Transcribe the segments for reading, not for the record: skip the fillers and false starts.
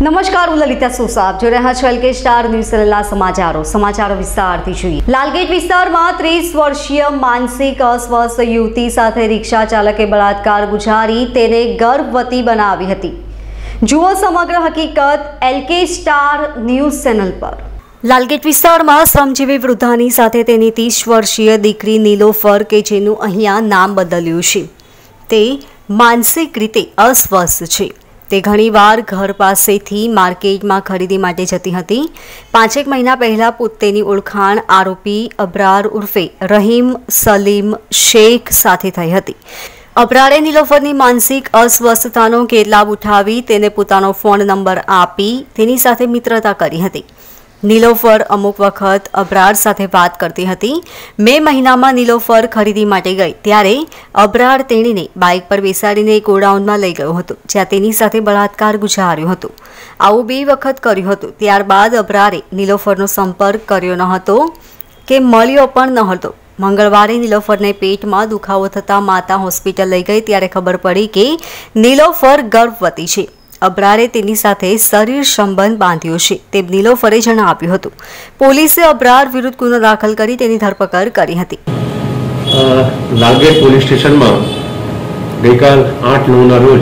નમસ્કાર, હું લલિતા સોસા. આપ જોઈ રહ્યા છો એલકે સ્ટાર ન્યૂઝ ચેનલના સમાચારો વિસ્તારથી જોઈએ. લાલગેટ વિસ્તારમાં 30 વર્ષીય માનસિક અસ્વસ્થ યુવતી સાથે રિક્ષા ચાલકે બળાત્કાર ગુજારી તેને ગર્ભવતી બનાવી હતી. જુઓ સમગ્ર હકીકત એલકે સ્ટાર ન્યૂઝ ચેનલ પર. લાલગેટ વિસ્તારમાં શ્રમજીવી વૃદ્ધાની સાથે તેની 30 વર્ષીય દીકરી નીલોફર કે જેનું અહીંયા નામ બદલ્યું છે, તે માનસિક રીતે અસ્વસ્થ છે. તે ઘણીવાર ઘર પાસેથી માર્કેટમાં ખરીદી માટે જતી હતી. 5 મહિના પહેલાં તેની ઓળખાણ આરોપી અબરાર ઉર્ફે રહીમ સલીમ શેખ સાથે થઈ હતી. અબરારે નીલોફરની માનસિક અસ્વસ્થતાનો ગેરલાભ ઉઠાવી તેને પોતાનો ફોન નંબર આપી તેની સાથે મિત્રતા કરી હતી. નીલોફર અમુક વખત અબરાર સાથે વાત કરતી હતી. મે મહિનામાં નીલોફર ખરીદી માટે ગઈ ત્યારે અબરાર તેણીને બાઇક પર બેસાડીને ગોડાઉનમાં લઈ ગયો હતો, જ્યાં તેની સાથે બળાત્કાર ગુજાર્યો હતો. આવું 2 વખત કર્યું હતું. ત્યારબાદ અબરારે નીલોફરનો સંપર્ક કર્યો ન હતો કે મળ્યો પણ ન હતો. મંગળવારે નીલોફરને પેટમાં દુખાવો થતાં માતા હોસ્પિટલ લઈ ગઈ ત્યારે ખબર પડી કે નીલોફર ગર્ભવતી છે. અબરારે તેની સાથે શરીર સંબંધ બાંધ્યો છે તેમ નીલોફરે જણાવ્યું હતું. પોલીસે અબરાર વિરુદ્ધ ગુનો દાખલ કરી તેની ધરપકડ કરી હતી. લાલગેટ પોલીસ સ્ટેશનમાં ગઈકાલ 8/9ના રોજ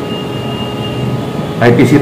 IPC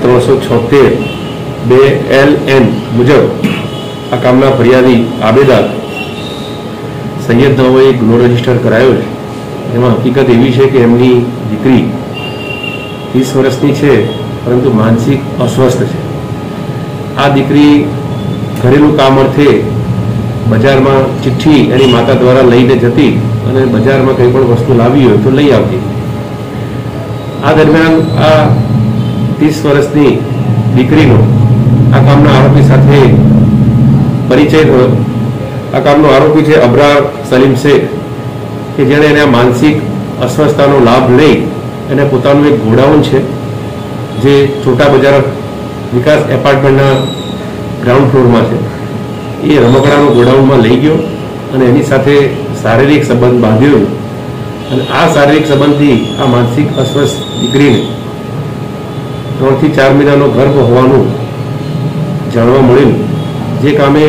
376/2 LN મુજબ આ કામના ફરિયાદી આબેદાર સૈયદ નવાઈએ ગુનો રજીસ્ટર કરાયો છે. એમાં હકીકત એવી છે કે એમની દીકરી 30 વર્ષની છે, પરંતુ માનસિક અસ્વસ્થ છે. આ દીકરી ઘરેલું કામ અર્થે બજારમાં ચિઠ્ઠી એની માતા દ્વારા લઈને જતી અને બજારમાં કંઈ પણ વસ્તુ લાવી હોય તો લઈ આવતી. આ દરમિયાન આ 30 વર્ષની દીકરીનો આ કામના આરોપી સાથે પરિચય થયો. આ કામનો આરોપી છે અબરાર સલીમ શેખ, કે જેણે એને માનસિક અસ્વસ્થતાનો લાભ લઈ એને પોતાનું એક ગોડાઉન છે જે છોટા બજાર વિકાસ એપાર્ટમેન્ટના ગ્રાઉન્ડ ફ્લોરમાં છે. એ રમકડાનું ગોડાઉનમાં લઈ ગયો અને એની સાથે શારીરિક સંબંધ બાંધ્યો અને આ શારીરિક સંબંધથી આ માનસિક અસ્વસ્થ દીકરીને 3 થી 4 મહિનાનો ગર્ભ હોવાનું જાણવા મળેલું. જે કામે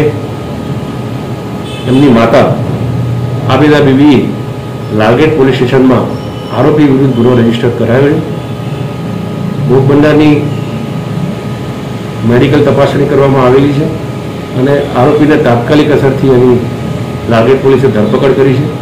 એમની માતા આબેદા બીવીએ લાલગેટ પોલીસ સ્ટેશનમાં આરોપી વિરુદ્ધ ગુનો રજીસ્ટર કરાયો. ભોગ બનનારની મેડિકલ તપાસણી કરવામાં આવેલી છે અને આરોપીને તાત્કાલિક અસરથી એની લાલગેટ પોલીસે ધરપકડ કરી છે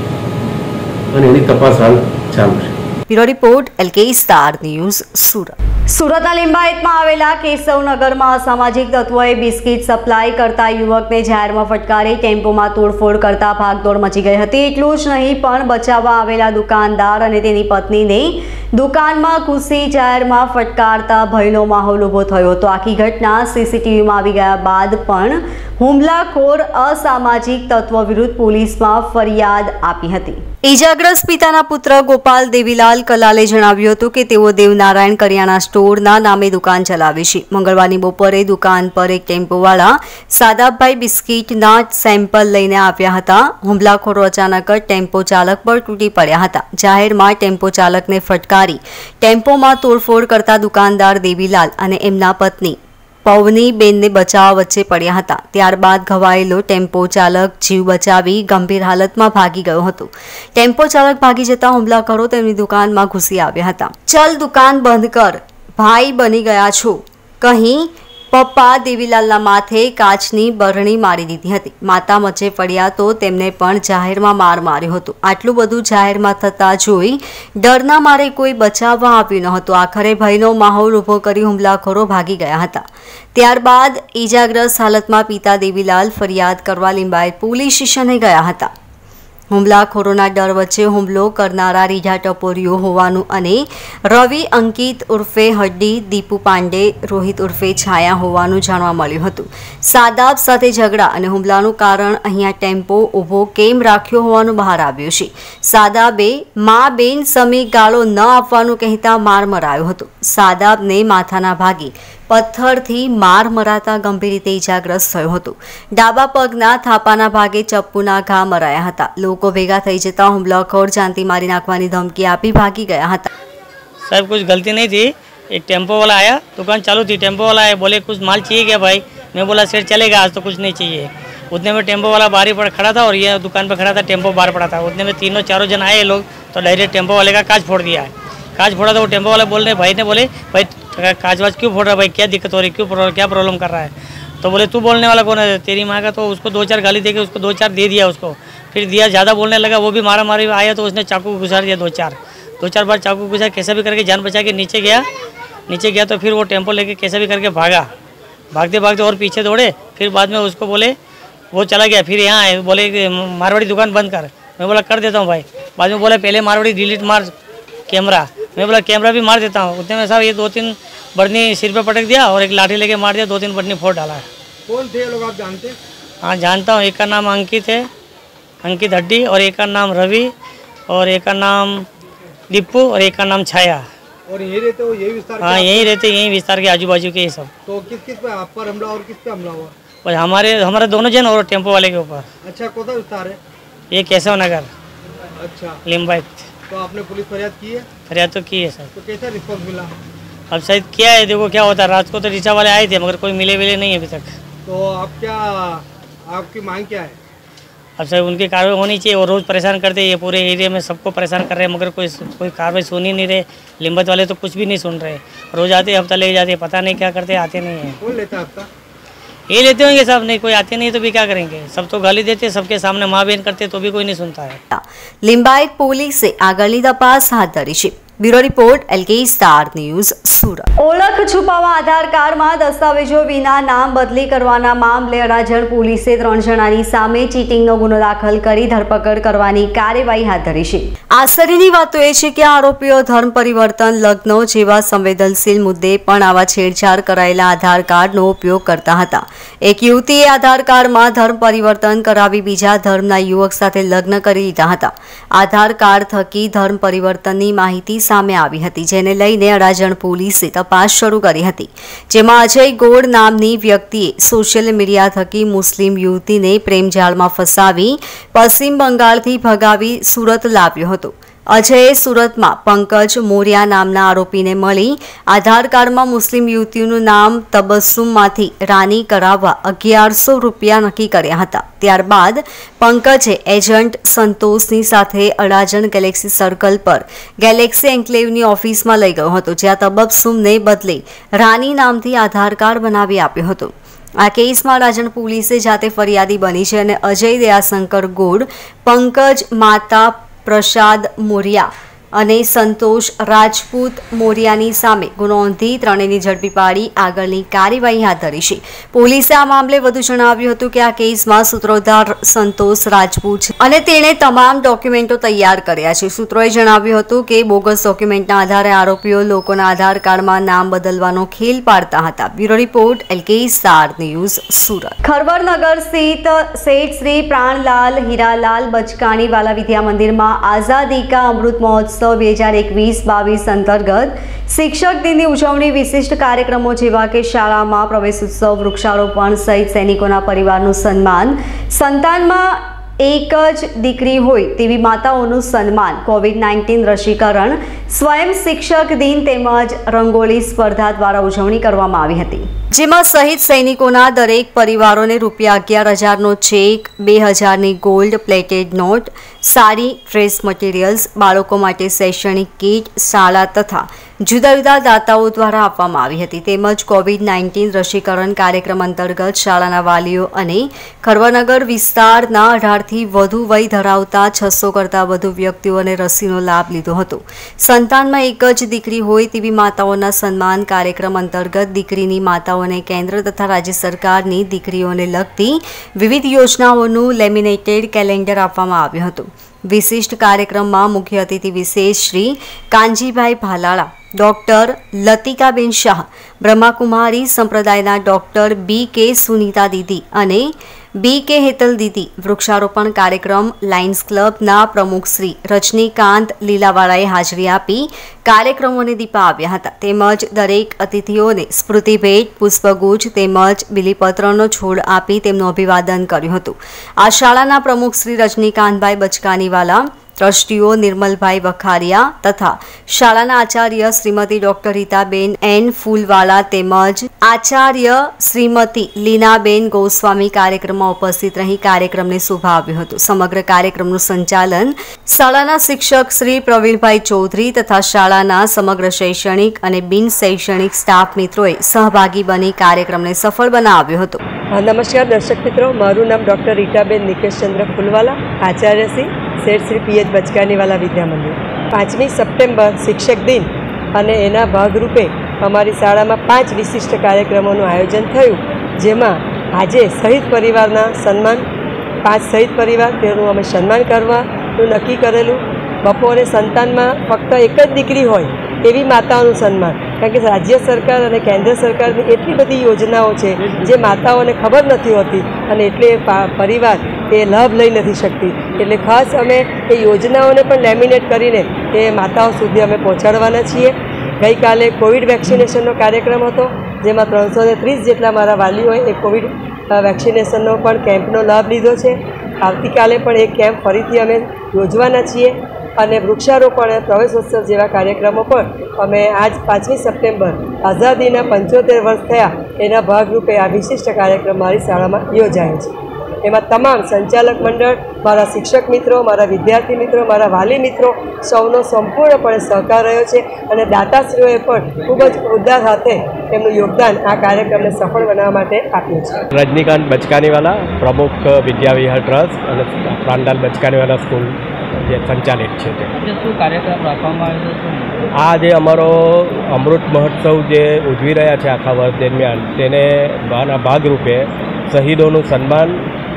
અને એની તપાસ હાલ ચાલુ છે. Bureau report LK star news Surat. સુરતના લિંબાયતમાં આવેલા કેશવનગરમાં અસામાજિક તત્વોએ બિસ્કિટ સપ્લાય કરતા યુવકને જાહેરમાં ફટકારી ટેમ્પોમાં તોડફોડ કરતા ભાગદોડ મચી ગઈ હતી. એટલું જ નહીં પણ બચાવવા આવેલા દુકાનદાર અને તેની પત્નીને દુકાનમાં ઘૂસી જાહેરમાં ફટકારતા ભયનો માહોલ ઊભો થયો હતો. આખી ઘટના CCTVમાં આવી ગયા બાદ પણ હુમલાખોર અસામાજિક તત્વો વિરુદ્ધ પોલીસમાં ફરિયાદ આપી હતી. ઇજાગ્રસ્ત પિતાના પુત્ર ગોપાલ દેવીલાલ કલાલે જણાવ્યું હતું કે તેઓ દેવનારાયણ કરિયાણા સ્ટોરના નામે દુકાન ચલાવે છે. મંગળવારની બપોરે દુકાન પર એક ટેમ્પોવાળા સાદાભાઈ બિસ્કિટના સેમ્પલ લઈને આવ્યા હતા. હુમલાખોરો અચાનક જ ટેમ્પો ચાલક પર તૂટી પડ્યા હતા. જાહેરમાં ટેમ્પો ચાલકને ફટકારી ટેમ્પોમાં તોડફોડ કરતા દુકાનદાર દેવીલાલ અને એમના પત્ની પવનીબેનને બચાવવા વચ્ચે પડ્યા હતા. ત્યારબાદ ઘવાયેલો ટેમ્પો ચાલક જીવ બચાવી ગંભીર હાલતમાં ભાગી ગયો હતો. ટેમ્પો ચાલક ભાગી જતા હુમલાખોરો તેમની દુકાનમાં ઘૂસી આવ્યા હતા. ચલ દુકાન બંધ કર, ભાઈ બની ગયા છો કહી પપ્પા દેવીલાલના માથે કાચની બરણી મારી દીધી હતી. માતા મચે પડ્યા તો તેમને પણ જાહેરમાં માર માર્યો હતો. આટલું બધું જાહેરમાં થતા જોઈ ડરના મારે કોઈ બચાવવા આવ્યું ન હતું. આખરે ભયનો માહોલ ઊભો કરી હુમલાખોરો ભાગી ગયા હતા. ત્યારબાદ ઈજાગ્રસ્ત હાલતમાં પિતા દેવીલાલ ફરિયાદ કરવા લિંબાયત પોલીસ સ્ટેશને ગયા હતા. હુમલાખોરોના ડર વચ્ચે હુમલો કરનારા રીઢા ટપોરીઓ હોવાનું અને રવિ અંકિત ઉર્ફે હડ્ડી, દીપુ પાંડે, રોહિત ઉર્ફે છાયા હોવાનું જાણવા મળ્યું હતું. સાદાબ સાથે ઝઘડા અને હુમલાનું કારણ અહીંયા ટેમ્પો ઊભો કેમ રાખ્યો હોવાનું બહાર આવ્યું છે. સાદાબે મા બેન સમી ગાળો ન આપવાનું કહેતા માર મરાયો હતો. સાદાબને માથાના ભાગે પથ્થરથી માર મરાતા ગંભીર રીતે ઇજાગ્રસ્ત થયો હતો. ડાબા પગના થાપાના ભાગે ચપ્પુના ઘા મરાયા હતા. લોકો ભેગા થઈ જતા હુમલાખોર જાનથી મારી નાખવાની ધમકી આપી ભાગી ગયા હતા. साहब कुछ गलती नहीं थी, एक टेम्पो वाला आया, दुकान चालू थी, टेम्पो वाला आया, बोले कुछ माल चाहिए क्या भाई? मैं बोला सेठ चलेगा, आज तो कुछ नहीं चाहिए। उतने में टेम्पो वाला बाहर पर खड़ा था और ये दुकान पर खड़ा था, टेम्पो बाहर पड़ा था। उतने में तीनों चारों जन आए लोग, तो डायरेक्ट टेम्पो वाले का कांच फोड़ दिया है। कांच फोड़ा तो वो टेम्पो वाला बोल रहे, भाई ने बोले भाई कांच वाच क्यों फोड़ रहा है भाई, क्या दिक्कत हो रही, क्या प्रॉब्लम कर रहा है? तो बोले तू बोलने वाला कौन है, तेरी माँ का? तो उसको 2-4 गाली देके उसको 2-4 दे दिया उसको। फिर दिया, ज़्यादा बोलने लगा, वो भी मारा मारी आया तो उसने चाकू घुसा दिया 2-4 बार चाकू घुसा। कैसा भी करके जान बचा के नीचे गया तो फिर वो टेम्पो लेके कैसा भी करके भागते भागते और पीछे दौड़े। फिर बाद में उसको बोले, वो चला गया। फिर यहाँ आए, बोले कि मारवाड़ी दुकान बंद कर। मैं बोला कर देता हूँ भाई। बाद में बोला पहले मारवाड़ी डिलीट मार कैमरा। मैं बोला कैमरा भी मार देता हूँ। उतने में साहब ये 2-3 बर्नी सिर पे पटक दिया और एक लाठी लेके मार दिया, 2-3 बर्नी फोड़ डाला है। कौन थे लोग आप जानते? हाँ जानता हूँ, एक का नाम अंकित है, अंकित हड्डी, और एक का नाम रवि, और एक का नाम दीपू, और एक का नाम छाया। और यही रहते हो, यही विस्तार? हाँ यही रहते, यही विस्तार के आजू बाजू के ये सब। तो किस पे आप पर हमला और किस पे हमला हुआ? और हमारे दोनों जन और टेम्पो वाले के ऊपर। अच्छा, कौन सा विस्तार है? ये केशव नगर। अच्छा, लिम्बायत। तो आपने पुलिस फरियाद की है? फरियाद तो की है सर। तो कैसा रिस्पॉन्स मिला? अब शायद क्या है, देखो क्या होता है। रात को तो रिक्शा वाले आए थे मगर कोई मिले नहीं अभी तक। तो आपकी मांग क्या है? अब सर उनकी कार्रवाई होनी चाहिए। वो रोज़ परेशान करते हैं, ये पूरे एरिया में सबको परेशान कर रहे हैं मगर कोई कार्रवाई सुन ही नहीं रहे। लिम्बत वाले तो कुछ भी नहीं सुन रहे। रोज़ आते, हफ्ता ले जाते, पता नहीं क्या करते, आते नहीं हैं। कौन लेता है आपका? ये लेते होंगे साहब, नहीं कोई आते नहीं तो भी क्या करेंगे। सब तो गाली देते, सबके सामने माँ बहन करते तो भी कोई नहीं सुनता है। लिंबायत પોલીસે આગળની તપાસ હાથ ધરી છે। Bureau report LK star news Surat. ઓળખ છુપાવવા આધાર કાર્ડમાં દસ્તાવેજો વિના નામ બદલી કરવાના મામલે અડાજણ પોલીસે 3 જણાની સામે ચીટિંગનો ગુનો દાખલ કરી ધરપકડ કરવાની કાર્યવાહી હાથ ધરી છે। આશ્ચર્યની વાત તો એ છે કે આરોપીઓ ધર્મ પરિવર્તન, લગ્ન જેવા સંવેદનશીલ મુદ્દે પણ આવા છેડછાડ કરાયેલા આધાર કાર્ડનો ઉપયોગ કરતા હતા। એક યુવતીએ આધાર કાર્ડમાં ધર્મ પરિવર્તન કરાવી બીજા ધર્મના યુવક સાથે લગ્ન કરી લીધા હતા। આધાર કાર્ડ થકી ધર્મ પરિવર્તનની માહિતી સામે આવી હતી, જેને લઈને અડાજણ પોલીસે તપાસ શરૂ કરી હતી, જેમાં અજય ગોળ નામની વ્યક્તિએ સોશિયલ મીડિયા થકી મુસ્લિમ યુવતીને પ્રેમજાળમાં ફસાવી પશ્ચિમ બંગાળથી ભગાવી સુરત લાવ્યો હતો। અજયે સુરતમાં પંકજ મોરિયા નામના આરોપીને મળી આધાર કાર્ડમાં મુસ્લિમ યુવતીનું નામ તબસ્સુમમાંથી રાની કરાવવા 1100 રૂપિયા નક્કી કર્યા હતા। ત્યારબાદ પંકજે એજન્ટ સંતોષની સાથે અડાજણ ગેલેક્સી સર્કલ પર ગેલેક્સી એન્કલેવની ઓફિસમાં લઈ ગયો હતો, જ્યાં તબસ્સુમને બદલે રાની નામથી આધાર કાર્ડ બનાવી આપ્યો હતો। આ કેસમાં અડાજણ પોલીસે જાતે ફરિયાદી બની છે અને અજય દયાશંકર ગોળ, પંકજ માતા પ્રસાદ મોરિયા અને સંતોષ રાજપૂત મોરિયાની સામે ગુનો નોંધી ત્રણેયની ઝડપી પાડી આગળની કાર્યવાહી હાથ ધરી છે। પોલીસે આ મામલે વધુ જણાવ્યું હતું કે આ કેસમાં સૂત્રધાર સંતોષ રાજપૂત છે અને તેણે તમામ ડોક્યુમેન્ટો તૈયાર કર્યા છે। સૂત્રોએ જણાવ્યું હતું કે બોગસ ડોક્યુમેન્ટના આધારે આરોપીઓ લોકોના આધાર કાર્ડમાં નામ બદલવાનો ખેલ પાડતા હતા। Bureau report LK star news Surat. Kharvarnagar સ્થિત શેઠ શ્રી પ્રાણલાલ હીરાલાલ બચકાણી વાલા વિદ્યા મંદિરમાં આઝાદી કા અમૃત મહોત્સવ 2021-22 અંતર્ગત શિક્ષક દિનની ઉજવણી વિશિષ્ટ કાર્યક્રમો જેવા કે શાળામાં પ્રવેશ ઉત્સવ, વૃક્ષારોપણ સહિત સૈનિકોના પરિવારનું સન્માન, સંતાનમાં એક જ દીકરી હોય તેવી માતાઓનું સન્માન, કોવિડ-19 રસીકરણ, સ્વયં શિક્ષક દિન તેમજ રંગોળી સ્પર્ધા દ્વારા ઉજવણી કરવામાં આવી હતી, જેમાં શહીદ સૈનિકોના દરેક પરિવારોને ₹11,000નો ચેક, 2,000ની gold plated note, sari, dress materials, બાળકો માટે શૈક્ષણિક કીટ, શાળા તથા જુદા જુદા દાતાઓ દ્વારા આપવામાં આવી હતી। તેમજ કોવિડ-19 રસીકરણ કાર્યક્રમ અંતર્ગત શાળાના વાલીઓ અને ખરવરનગર વિસ્તારના 18થી વધુ વય ધરાવતા 600 કરતાં વધુ વ્યક્તિઓને રસીનો લાભ લીધો હતો। સંતાનમાં એક જ દીકરી હોય તેવી માતાઓના સન્માન કાર્યક્રમ અંતર્ગત દીકરીની માતાઓને કેન્દ્ર તથા રાજ્ય સરકારની દીકરીઓને લગતી વિવિધ યોજનાઓનું લેમિનેટેડ કેલેન્ડર આપવામાં આવ્યું હતું। વિશિષ્ટ કાર્યક્રમમાં મુખ્ય અતિથિ વિશેષ શ્રી કાનજીભાઈ ભાલાળા, ડોક્ટર લતિકાબેન શાહ, બ્રહ્માકુમારી સંપ્રદાયના ડોક્ટર BK સુનીતા દીદી અને BK હેતલ દીદી, વૃક્ષારોપણ કાર્યક્રમ લાયન્સ ક્લબના પ્રમુખ શ્રી રજનીકાંત લીલાવાળાએ હાજરી આપી કાર્યક્રમોને દીપાવ્યા હતા। તેમજ દરેક અતિથિઓને સ્મૃતિભેટ, પુષ્પગુચ્છ તેમજ બિલીપત્રનો છોડ આપી તેમનું અભિવાદન કર્યું હતું। આ શાળાના પ્રમુખ શ્રી રજનીકાંતભાઈ બચકાનીવાલા, ટ્રસ્ટીઓ નિર્મલભાઈ વખારિયા તથા શાળાના આચાર્ય શ્રીમતી ડોક્ટર રીતાબેન એન ફૂલવાલા તેમજ આચાર્ય શ્રીમતી લીનાબેન ગોસ્વામી કાર્યક્રમમાં ઉપસ્થિત રહી કાર્યક્રમને શુભાવ્યો હતો. સમગ્ર કાર્યક્રમનું સંચાલન શાળાના શિક્ષક શ્રી પ્રવીણભાઈ ચૌધરી તથા શાળાના સમગ્ર શૈક્ષણિક અને બિન શૈક્ષણિક સ્ટાફ મિત્રોએ સહભાગી બની કાર્યક્રમને સફળ બનાવ્યો હતો. નમસ્કાર દર્શક મિત્રો, મારું નામ ડૉક્ટર રીટાબેન નિકેશચંદ્ર ફૂલવાલા, આચાર્ય શ્રી શેઠ શ્રી પીએચ બચકાનીવાલા વિદ્યા મંદિર. 5મી સપ્ટેમ્બર શિક્ષક દિન અને એના ભાગરૂપે અમારી શાળામાં 5 વિશિષ્ટ કાર્યક્રમોનું આયોજન થયું, જેમાં આજે શહીદ પરિવારના સન્માન, 5 શહીદ પરિવાર તેનું અમે સન્માન કરવાનું નક્કી કરેલું. બપોરે સંતાનમાં ફક્ત એક જ દીકરી હોય એવી માતાઓનું સન્માન, કારણ કે રાજ્ય સરકાર અને કેન્દ્ર સરકારની એટલી બધી યોજનાઓ છે જે માતાઓને ખબર નથી હોતી અને એટલે પરિવાર એ લાભ લઈ નથી શકતી. એટલે ખાસ અમે એ યોજનાઓને પણ લેમિનેટ કરીને એ માતાઓ સુધી અમે પહોંચાડવાના છીએ. ગઈકાલે કોવિડ વેક્સિનેશનનો કાર્યક્રમ હતો, જેમાં 330 જેટલા મારા વાલીઓએ એ કોવિડ વેક્સિનેશનનો પણ કેમ્પનો લાભ લીધો છે. આવતીકાલે પણ એક કેમ્પ ફરીથી અમે યોજવાના છીએ અને વૃક્ષારોપણ, પ્રવેશોત્સવ જેવા કાર્યક્રમો પણ અમે આજ 5મી સપ્ટેમ્બર આઝાદીના 75 વર્ષ થયા એના ભાગરૂપે આ વિશિષ્ટ કાર્યક્રમ મારી શાળામાં યોજાયો છે. એમાં તમામ સંચાલક મંડળ, મારા શિક્ષક મિત્રો, મારા વિદ્યાર્થી મિત્રો, મારા વાલી મિત્રો સૌનો સંપૂર્ણપણે સહકાર રહ્યો છે અને દાતાશ્રીઓએ પણ ખૂબ જ ઉદાર હાથે એમનું યોગદાન આ કાર્યક્રમને સફળ બનાવવા માટે આપ્યું છે. રજનીકાંત બચકાનીવાલા, પ્રમુખ વિદ્યાવિહાર ટ્રસ્ટ અને પ્રાણલાલ બચકાનીવાલા સ્કૂલ જે સંચાલિત છે. શું કાર્યક્રમ રાખવામાં આવ્યો છે? આ જે અમારો અમૃત મહોત્સવ જે ઉજવી રહ્યા છે આખા વર્ષ દરમિયાન, તેને ભાગરૂપે શહીદોનું સન્માન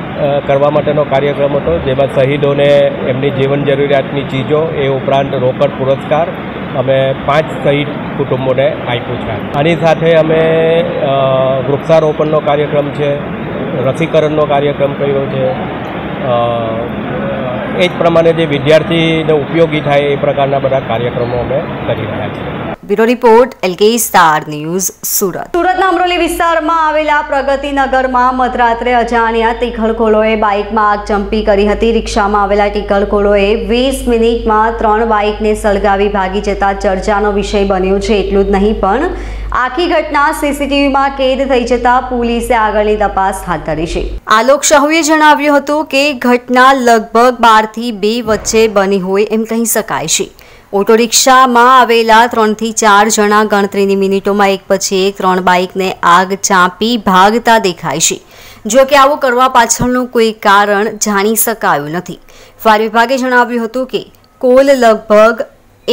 કરવા માટેનો કાર્યક્રમ હતો, જેમાં શહીદોને એમની જીવન જરૂરિયાતની ચીજો, એ ઉપરાંત રોકડ પુરસ્કાર અમે 5 શહીદ કુટુંબોને આપ્યું છે. આની સાથે અમે વૃક્ષારોપણનો કાર્યક્રમ છે, રસીકરણનો કાર્યક્રમ કર્યો છે. એ જ પ્રમાણે જે વિદ્યાર્થીને ઉપયોગી થાય એ પ્રકારના બધા કાર્યક્રમો અમે કરી રહ્યા છીએ. Bureau report LK star news, Surat. સુરતના અમરોલી વિસ્તારમાં આવેલા પ્રગતિનગરમાં મધરાત્રે અજાણ્યા ટીખળખોરોએ બાઇકમાં આગ ચંપી કરી હતી. રિક્ષામાં આવેલા ટીખળખોરોએ 20 મિનિટમાં 3 બાઇકને સળગાવી ભાગી જતા ચર્ચાનો વિષય બન્યો છે. એટલું જ નહીં પણ આખી ઘટના CCTVમાં કેદ થઈ જતા પોલીસે આગળની તપાસ હાથ ધરી છે. આલોક શાહુએ જણાવ્યું હતું કે ઘટના લગભગ 12 થી 2 વચ્ચે બની હોય એમ કહી શકાય છે. ઓટો રિક્ષામાં આવેલા 3 થી 4 જણા ગણતરીની મિનિટોમાં એક પછી એક 3 બાઇકને આગ ચાંપી ભાગતા દેખાય છે. જો કે આવું કરવા પાછળનું કોઈ કારણ જાણી શકાયું નથી. ફાયર વિભાગે જણાવ્યું હતું કે કોલ લગભગ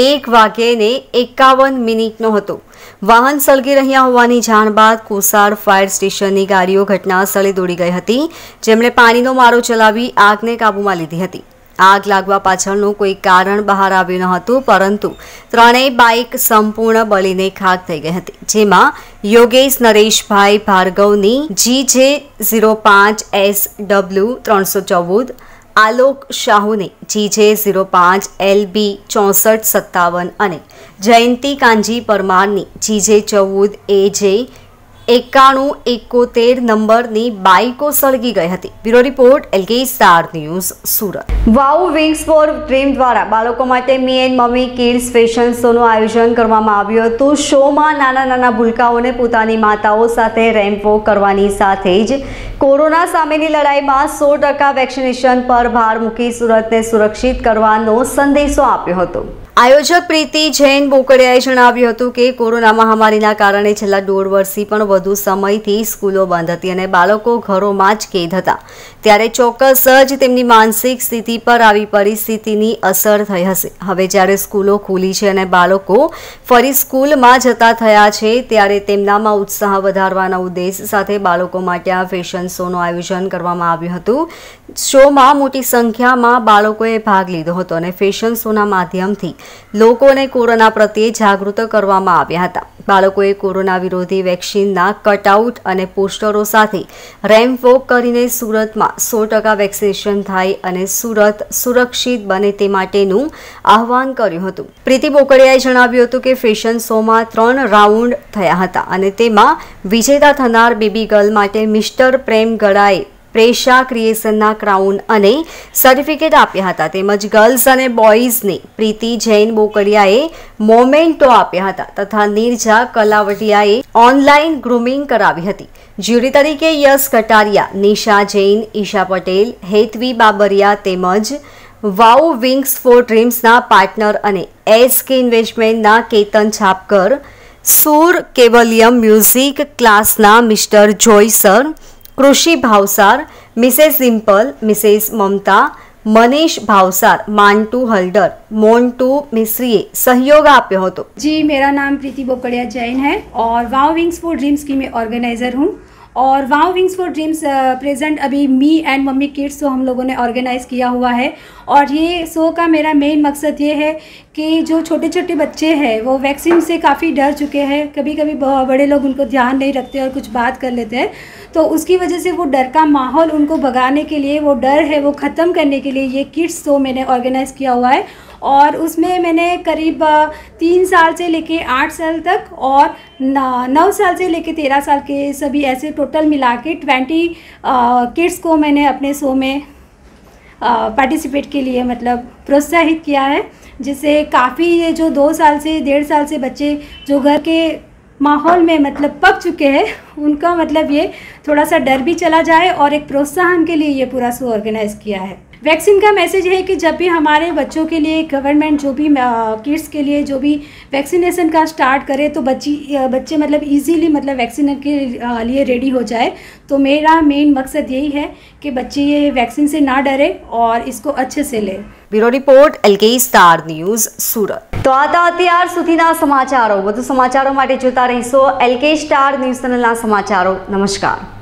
1:51 હતો. વાહન સળગી રહ્યા હોવાની જાણ બાદ કોસાડ ફાયર સ્ટેશનની ગાડીઓ ઘટના સ્થળે દોડી ગઈ હતી, જેમણે પાણીનો મારો ચલાવી આગને કાબૂમાં લીધી હતી. આગ લાગવા પાછળનું કોઈ કારણ બહાર આવ્યું ન હતું, પરંતુ 3 બાઇક સંપૂર્ણ બળીને ખાક થઈ ગઈ હતી, જેમાં યોગેશ નરેશભાઈ ભાર્ગવની GJ05SW 314, આલોક શાહુને GJ05LB 6457 અને જયંતિ કાંજી પરમારની GJ14AJ 9171 નંબરની બાઇકો સળગી ગઈ હતી. Bureau report LK star news, Surat. Wow wings for dream દ્વારા બાળકો માટે me and mummy kids fashion શોનું આયોજન કરવામાં આવ્યું હતું. શોમાં નાના ભૂલકાઓને પોતાની માતાઓ સાથે રેમ્પ વોક કરવાની સાથે જ કોરોના સામેની લડાઈમાં 100% વેક્સિનેશન પર ભાર મૂકી સુરતને સુરક્ષિત કરવાનો સંદેશો આપ્યો હતો. આયોજક પ્રીતિ જૈન બોકડિયાએ જણાવ્યું હતું કે કોરોના મહામારીના કારણે છેલ્લા 1.5 વર્ષથી પણ વધુ સમયથી સ્કૂલો બંધ હતી અને બાળકો ઘરોમાં જ કેદ હતા. ત્યારે ચોક્કસ જ તેમની માનસિક સ્થિતિ પર આવી પરિસ્થિતિની અસર થઈ હશે. હવે જ્યારે સ્કૂલો ખુલી છે અને બાળકો ફરી સ્કૂલમાં જતા થયા છે, ત્યારે તેમનામાં ઉત્સાહ વધારવાના ઉદ્દેશ સાથે બાળકો માટે આ ફેશન શોનું આયોજન કરવામાં આવ્યું હતું. શોમાં મોટી સંખ્યામાં બાળકોએ ભાગ લીધો હતો અને ફેશન શોના માધ્યમથી લોકોને કોરોના પ્રત્યે જાગૃત કરવામાં આવ્યા હતા. બાળકોએ કોરોના વિરોધી વેક્સિનના કટઆઉટ અને પોસ્ટરો સાથે રેમ્પ વોક કરીને સુરતમાં 100% વેક્સિનેશન થાય અને સુરત સુરક્ષિત બને તે માટેનું આહવાન કર્યું હતું. પ્રીતિ બોકડિયાએ જણાવ્યું હતું કે ફેશન શોમાં 3 રાઉન્ડ થયા હતા અને તેમાં વિજેતા થનાર બેબી ગર્લ માટે મિસ્ટર પ્રેમ ગળાએ પ્રેશા ક્રિએશનના ક્રાઉન અને સર્ટિફિકેટ આપ્યા હતા. તેમજ ગર્લ્સ અને બોયઝને પ્રીતિ જૈન બોકડિયાએ મોમેન્ટો આપ્યા હતા તથા નીરજા કલાવટિયાએ ઓનલાઈન ગ્રુમિંગ કરાવી હતી. જ્યુરી તરીકે યશ કટારિયા, નિશા જૈન, ઈશા પટેલ, હેતવી બાબરિયા તેમજ વાવ વિંગ્સ ફોર ડ્રીમ્સના પાર્ટનર અને એસકે ઇન્વેસ્ટમેન્ટના કેતન છાપકર, સુર કેવલિયમ મ્યુઝિક ક્લાસના mister Joy sir, Krishi Bhavsar, Mrs Simple, Mrs Mamta, Manish Bhavsar, Mantu Haldar, Montu मिश्रीए सहयोग आप्यो हतो. जी, मेरा नाम प्रीति बोकड़िया जैन है और वाव विंग्स फॉर ड्रीम्स की मैं ऑर्गेनाइज़र हूँ. और wow wings for dreams present अभी me and mummy kids show हम लोगों ने ऑर्गेनाइज़ किया हुआ है. और ये शो का मेरा मेन मकसद ये है कि जो छोटे छोटे बच्चे हैं वो वैक्सीन से काफ़ी डर चुके हैं. कभी कभी बड़े लोग उनको ध्यान नहीं रखते और कुछ बात कर लेते हैं, तो उसकी वजह से वो डर का माहौल उनको भगाने के लिए, वो डर है वो ख़त्म करने के लिए ये किड्स शो मैंने ऑर्गेनाइज़ किया हुआ है. और उसमें मैंने करीब 3 साल से लेके 8 साल तक और 9 साल से लेके 13 साल के सभी ऐसे टोटल मिला के 20 किड्स को मैंने अपने शो में पार्टिसिपेट के लिए मतलब प्रोत्साहित किया है. जिससे काफ़ी ये जो 2 साल से 1.5 साल से बच्चे जो घर के माहौल में मतलब पक चुके हैं, उनका मतलब ये थोड़ा सा डर भी चला जाए और एक प्रोत्साहन के लिए ये पूरा शो ऑर्गेनाइज़ किया है. वैक्सीन का मैसेज है कि जब भी हमारे बच्चों के लिए गवर्नमेंट जो भी किड्स के लिए जो भी वैक्सीनेशन का स्टार्ट करे तो बच्चे मतलब इजीली मतलब वैक्सीन के लिए रेडी हो जाए. तो मेरा मेन मकसद यही है कि बच्चे ये वैक्सीन से ना डरे और इसको अच्छे से ले. Bureau report LK star news Surat. तो आता અત્યાર સુધીના સમાચારો. વધુ સમાચારો માટે જોતા રહેશો LK સ્ટાર ન્યૂઝ ચેનલના સમાચારો. નમસ્કાર.